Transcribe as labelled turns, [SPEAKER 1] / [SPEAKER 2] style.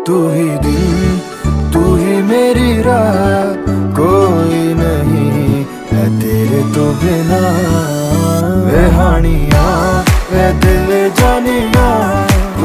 [SPEAKER 1] तू ही दिन, तू ही मेरी रात, कोई नहीं है तेरे तो बिना। वे हानिया वे दिल जानिया,